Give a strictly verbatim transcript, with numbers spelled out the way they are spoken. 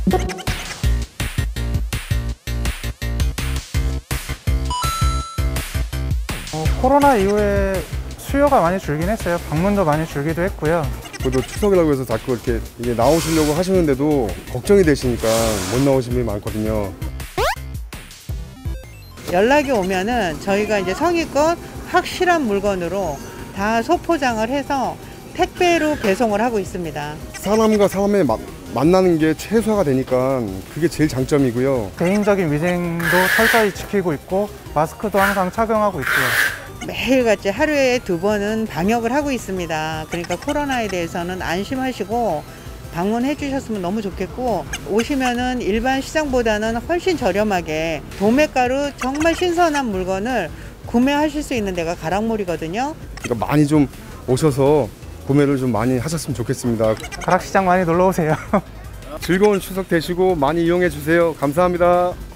어, 코로나 이후에 수요가 많이 줄긴 했어요. 방문도 많이 줄기도 했고요. 그래도 추석이라고 해서 자꾸 이렇게 이게 나오시려고 하시는데도 걱정이 되시니까 못 나오시는 분이 많거든요. 연락이 오면은 저희가 이제 성의껏 확실한 물건으로 다 소포장을 해서 택배로 배송을 하고 있습니다. 사람과 사람의 마, 만나는 게 최소화가 되니까 그게 제일 장점이고요. 개인적인 위생도 철저히 지키고 있고 마스크도 항상 착용하고 있고요. 매일같이 하루에 두 번은 방역을 하고 있습니다. 그러니까 코로나에 대해서는 안심하시고 방문해 주셨으면 너무 좋겠고, 오시면은 일반 시장보다는 훨씬 저렴하게 도매가로 정말 신선한 물건을 구매하실 수 있는 데가 가락몰이거든요. 그러니까 많이 좀 오셔서 구매를 좀 많이 하셨으면 좋겠습니다. 가락시장 많이 놀러 오세요. 즐거운 추석 되시고 많이 이용해 주세요. 감사합니다.